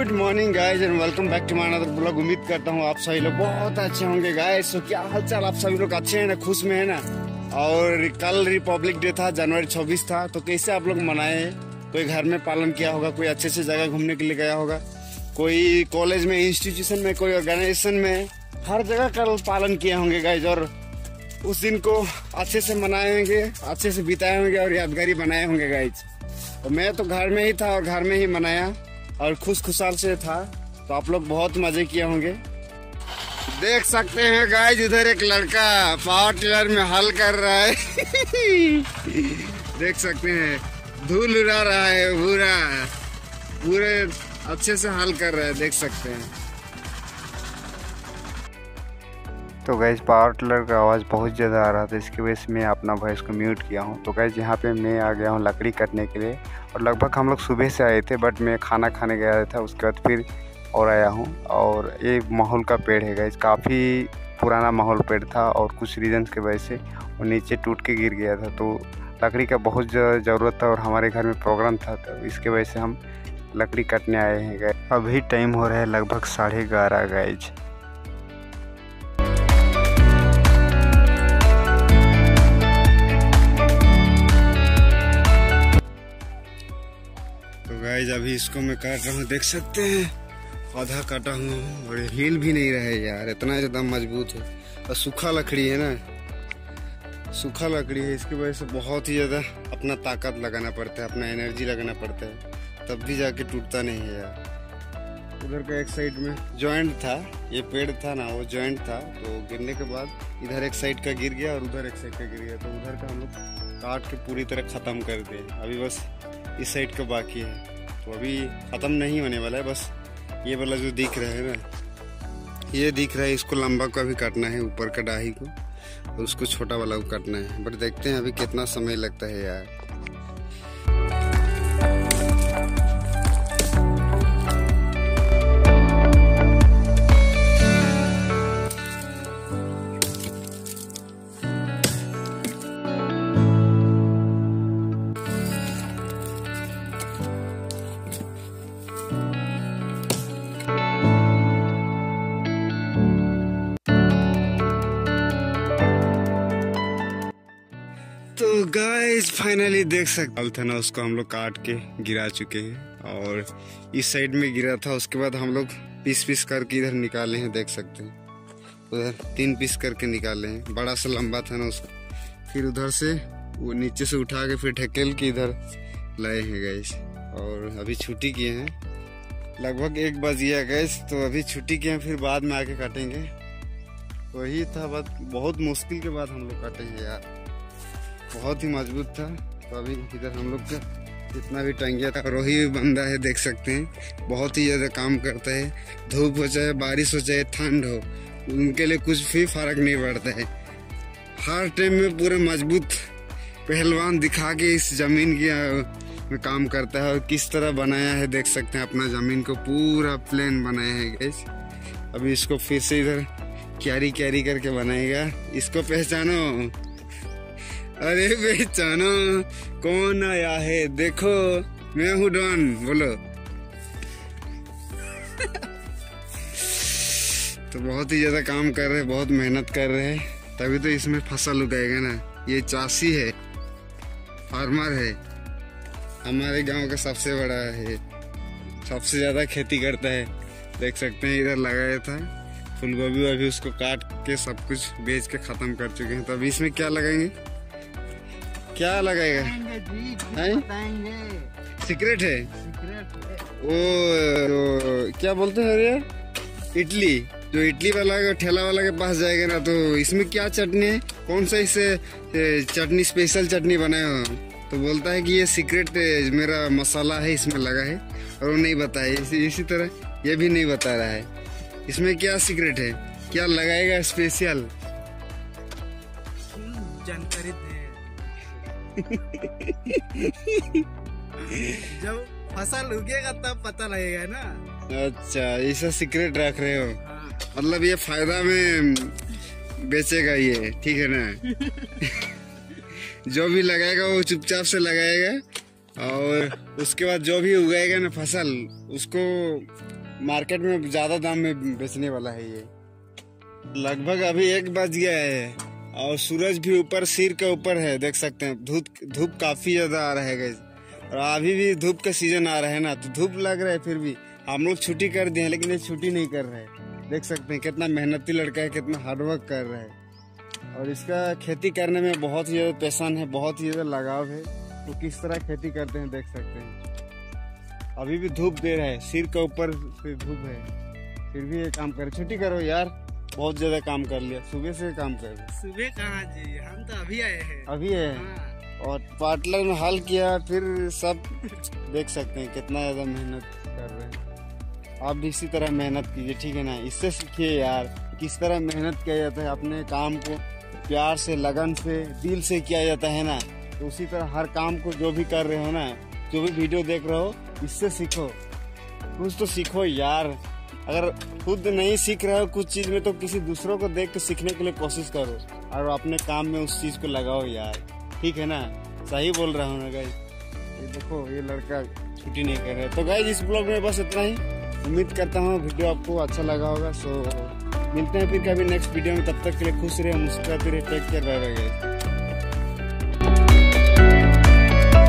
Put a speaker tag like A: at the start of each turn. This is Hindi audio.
A: Good morning guys and welcome back to my another blog. उम्मीद करता हूँ आप सभी लोग बहुत अच्छे होंगे गाइज। तो क्या हालचाल, आप सभी लोग अच्छे हैं ना, खुश में है ना। और कल रिपब्लिक डे था, जनवरी 26 था, तो कैसे आप लोग मनाए हैं? कोई घर में पालन किया होगा, कोई अच्छे से जगह घूमने के लिए गया होगा, कोई कॉलेज में, इंस्टीट्यूशन में, कोई ऑर्गेनाइजेशन में, हर जगह कल पालन किए होंगे गाइज। और उस दिन को अच्छे से मनाए होंगे, अच्छे से बिताए होंगे और यादगारी बनाए होंगे गाइज। तो मैं तो घर में ही था और घर में ही मनाया और खुशहाल से था। तो आप लोग बहुत मजे किए होंगे। देख सकते हैं गाइज, इधर एक लड़का पावर टिलर में हल कर रहा है। देख सकते हैं, धूल उड़ा रहा है, पूरे अच्छे से हल कर रहा है, देख सकते हैं।
B: तो गैस पावर टिलर का आवाज़ बहुत ज़्यादा आ रहा था, इसकी वजह से मैं अपना वॉइस को म्यूट किया हूँ। तो गैस यहाँ पे मैं आ गया हूँ लकड़ी काटने के लिए। और लगभग हम लोग सुबह से आए थे, बट मैं खाना खाने गया था, उसके बाद फिर और आया हूँ। और ये माहौल का पेड़ है गैस, काफ़ी पुराना माहौल पेड़ था और कुछ रीजन की वजह से वो नीचे टूट के गिर गया था। तो लकड़ी का बहुत ज़रूरत था और हमारे घर में प्रोग्राम था, तो इसके वजह से हम लकड़ी काटने आए हैं गैस। अभी टाइम हो रहा है लगभग 11:30 गैस।
A: तो गाइज अभी इसको मैं काट रहा हूँ, देख सकते हैं आधा काटा हूँ और हिल भी नहीं रहे यार, इतना ज़्यादा मजबूत है। और सूखा लकड़ी है ना, सूखा लकड़ी है, इसकी वजह से बहुत ही ज़्यादा अपना ताकत लगाना पड़ता है, अपना एनर्जी लगाना पड़ता है, तब भी जाके टूटता नहीं है यार। उधर का एक साइड में जॉइंट था, ये पेड़ था ना, वो जॉइंट था, तो गिरने के बाद इधर एक साइड का गिर गया और उधर एक साइड का गिर गया। तो उधर का हम लोग काट के पूरी तरह ख़त्म कर दिए। अभी बस इस साइड का बाकी है, तो अभी ख़त्म नहीं होने वाला है। बस ये वाला जो दिख रहा है ना, ये दिख रहा है, इसको लंबा का भी काटना है, ऊपर का डाही को, और उसको छोटा वाला को काटना है। बट देखते हैं अभी कितना समय लगता है यार। तो गाइस फाइनली देख सकते थे ना, उसको हम लोग काट के गिरा चुके हैं और इस साइड में गिरा था। उसके बाद हम लोग पीस करके इधर निकाले हैं, देख सकते हैं। उधर 3 पीस करके निकाले हैं, बड़ा सा लंबा था ना उसको। फिर उधर से वो नीचे से उठा के फिर ढकेल के इधर लाए हैं गैस। और अभी छुट्टी किए हैं, लगभग 1 बज गया गैस। तो अभी छुट्टी किए हैं, फिर बाद में आके काटेंगे। वही था बात, बहुत मुश्किल के बाद हम लोग काटे हैं यार, बहुत ही मजबूत था। तो अभी इधर हम लोग का जितना भी टंगिया था, रोही भी बंदा है, देख सकते हैं, बहुत ही ज़्यादा काम करता है। धूप हो चाहे बारिश हो चाहे ठंड हो, उनके लिए कुछ भी फर्क नहीं पड़ता है। हर टाइम में पूरे मजबूत पहलवान दिखा के इस जमीन की में काम करता है। और किस तरह बनाया है देख सकते हैं, अपना जमीन को पूरा प्लेन बनाया है गैस। अभी इसको फिर से इधर क्यारी करके बनाएगा। इसको पहचानो, अरे पहचानो कौन आया है, देखो मैं हूँ डॉन, बोलो। तो बहुत ही ज्यादा काम कर रहे हैं, बहुत मेहनत कर रहे हैं, तभी तो इसमें फसल उगाएगा ना। ये चासी है, फार्मर है, हमारे गांव का सबसे बड़ा है, सबसे ज्यादा खेती करता है। देख सकते हैं इधर लगाया था फूल गोभी, अभी उसको काट के सब कुछ बेच के खत्म कर चुके हैं। तो अभी इसमें क्या लगाएंगे, क्या लगाएगा? सीक्रेट है वो, क्या बोलते हैं यार, इडली। जो इडली वाला ठेला वाला के पास जाएगा ना, तो इसमें क्या चटनी है, कौन सा इससे चटनी, स्पेशल चटनी बनाया हो, तो बोलता है कि ये सीक्रेट मेरा मसाला है, इसमें लगा है, और वो नहीं बताया। इसी तरह ये भी नहीं बता रहा है इसमें क्या सीक्रेट है, क्या लगाएगा स्पेशल,
C: जानकारी दे। जब फसल उगेगा तब पता लगेगा ना।
A: अच्छा, ऐसा सीक्रेट रख रहे हो, मतलब ये फायदा में बेचेगा ये, ठीक है ना। जो भी लगाएगा वो चुपचाप से लगाएगा और उसके बाद जो भी उगाएगा ना फसल, उसको मार्केट में ज्यादा दाम में बेचने वाला है ये। लगभग अभी 1 बज गया है और सूरज भी ऊपर सिर के ऊपर है, देख सकते हैं। धूप काफी ज्यादा आ रहा है गाइस, और अभी भी धूप का सीजन आ रहा है ना, तो धूप लग रहा है। फिर भी हम लोग छुट्टी कर दिए हैं, लेकिन ये छुट्टी नहीं कर रहा है। देख सकते हैं कितना मेहनती लड़का है, कितना हार्डवर्क कर रहा है, और इसका खेती करने में बहुत ही ज्यादा पैशन है, बहुत ही ज्यादा लगाव है। तो किस तरह खेती करते हैं देख सकते हैं। अभी भी धूप दे रहा है, सिर के ऊपर से धूप है, फिर भी ये काम कर। छुट्टी करो यार, बहुत ज्यादा काम कर लिया, सुबह से काम कर लिया।
C: सुबह कहाँ जी, हम तो अभी आए हैं।
A: अभी है और पार्टलर में हल किया, फिर सब देख सकते हैं कितना ज्यादा मेहनत कर रहे हैं। आप भी इसी तरह मेहनत कीजिए, ठीक है ना। इससे सीखिए यार किस तरह मेहनत किया जाता है, अपने काम को प्यार से, लगन से, दिल से किया जाता है ना। तो उसी तरह हर काम को जो भी कर रहे हो ना, जो भी वीडियो देख रहे हो, इससे सीखो, कुछ तो सीखो यार। अगर खुद नहीं सीख रहे हो कुछ चीज में, तो किसी दूसरों को देख के सीखने के लिए कोशिश करो और अपने काम में उस चीज को लगाओ यार, ठीक है ना। सही बोल रहा हूँ ना गाइस। ये देखो, ये लड़का छुट्टी नहीं कर रहा है। तो गाइस, इस ब्लॉग में बस इतना ही। उम्मीद करता हूँ वीडियो आपको अच्छा लगा होगा। सो मिलते हैं फिर कभी नेक्स्ट वीडियो में, तब तक के लिए खुश रहे, मुस्कुराते रहे। Take care, bye bye guys.